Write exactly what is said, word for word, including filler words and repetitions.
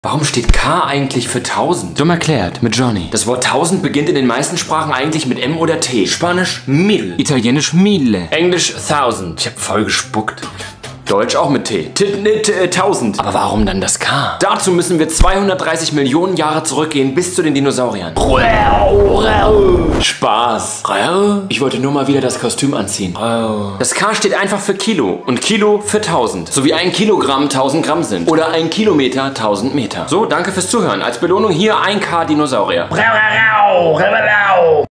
Warum steht K eigentlich für tausend? Dumm erklärt, mit Johnny. Das Wort tausend beginnt in den meisten Sprachen eigentlich mit M oder T. Spanisch mil. Italienisch mille. Englisch thousand. Ich hab voll gespuckt. Deutsch auch mit T. T, T, T tausend. Aber warum dann das K? Dazu müssen wir zweihundertdreißig Millionen Jahre zurückgehen bis zu den Dinosauriern. Spaß. Ich wollte nur mal wieder das Kostüm anziehen. Das K steht einfach für Kilo und Kilo für tausend. So wie ein Kilogramm tausend Gramm sind. Oder ein Kilometer tausend Meter. So, danke fürs Zuhören. Als Belohnung hier ein K Dinosaurier.